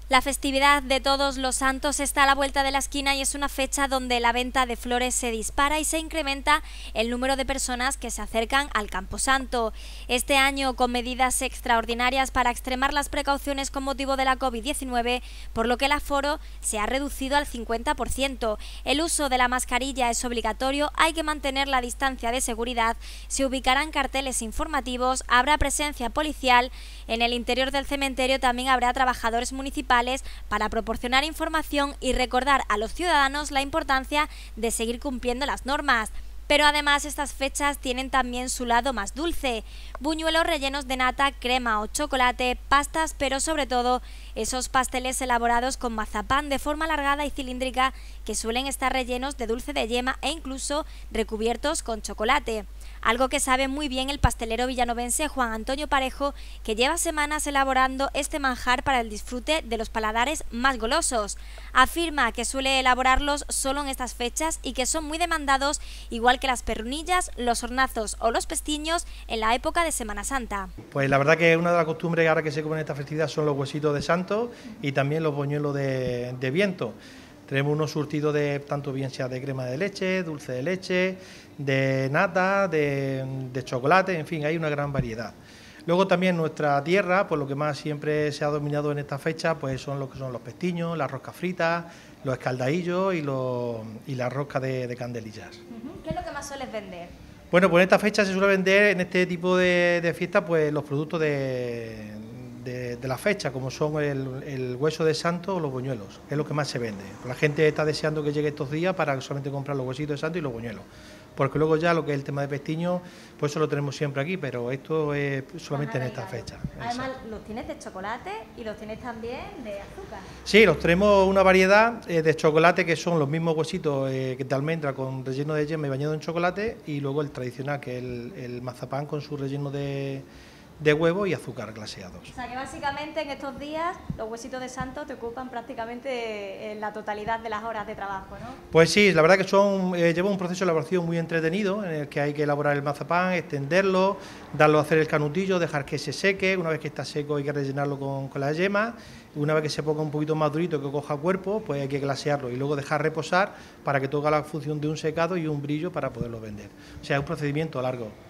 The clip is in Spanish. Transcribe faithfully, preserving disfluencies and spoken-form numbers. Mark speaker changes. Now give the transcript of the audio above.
Speaker 1: La festividad de Todos los Santos está a la vuelta de la esquina y es una fecha donde la venta de flores se dispara y se incrementa el número de personas que se acercan al Camposanto. Este año, con medidas extraordinarias para extremar las precauciones con motivo de la COVID diecinueve, por lo que el aforo se ha reducido al cincuenta por ciento. El uso de la mascarilla es obligatorio, hay que mantener la distancia de seguridad, se ubicarán carteles informativos, habrá presencia policial. En el interior del cementerio también habrá trabajadores municipales para proporcionar información y recordar a los ciudadanos la importancia de seguir cumpliendo las normas. Pero además estas fechas tienen también su lado más dulce. Buñuelos rellenos de nata, crema o chocolate, pastas, pero sobre todo esos pasteles elaborados con mazapán de forma alargada y cilíndrica que suelen estar rellenos de dulce de yema e incluso recubiertos con chocolate. Algo que sabe muy bien el pastelero villanovense Juan Antonio Parejo, que lleva semanas elaborando este manjar para el disfrute de los paladares más golosos. Afirma que suele elaborarlos solo en estas fechas y que son muy demandados, igual que las pernillas, los hornazos o los pestiños en la época de Semana Santa.
Speaker 2: Pues la verdad que una de las costumbres ahora que se comen en esta festividad son los huesitos de santo y también los buñuelos de, de viento. Tenemos unos surtidos de tanto bien sea de crema de leche, dulce de leche, de nata, de, de chocolate, en fin, hay una gran variedad. Luego también nuestra tierra, pues lo que más siempre se ha dominado en esta fecha, pues son lo que son los pestiños, las roscas fritas, los escaldadillos y, los, y la rosca de, de candelillas.
Speaker 1: ¿Qué es lo que más sueles vender?
Speaker 2: Bueno, pues en esta fecha se suele vender, en este tipo de, de fiestas, pues los productos de, de, de la fecha, como son el, el hueso de santo o los buñuelos, que es lo que más se vende. La gente está deseando que llegue estos días para solamente comprar los huesitos de santo y los buñuelos, porque luego ya lo que es el tema de pestiño, pues eso lo tenemos siempre aquí, pero esto es solamente en esta fecha.
Speaker 1: Además, los tienes de chocolate y los tienes también de azúcar.
Speaker 2: Sí, los tenemos una variedad eh, de chocolate que son los mismos huesitos eh, de almendra con relleno de yema y bañado en chocolate, y luego el tradicional, que es el, el mazapán con su relleno de, de huevo y azúcar glaseados.
Speaker 1: O sea que básicamente en estos días los huesitos de santo te ocupan prácticamente en la totalidad de las horas de trabajo, ¿no?
Speaker 2: Pues sí, la verdad que son eh, lleva un proceso de elaboración muy entretenido, en el que hay que elaborar el mazapán, extenderlo, darlo a hacer el canutillo, dejar que se seque. Una vez que está seco hay que rellenarlo con, con la yema. Una vez que se ponga un poquito más durito, que coja cuerpo, pues hay que glasearlo y luego dejar reposar para que tenga la función de un secado y un brillo para poderlo vender. O sea, es un procedimiento largo.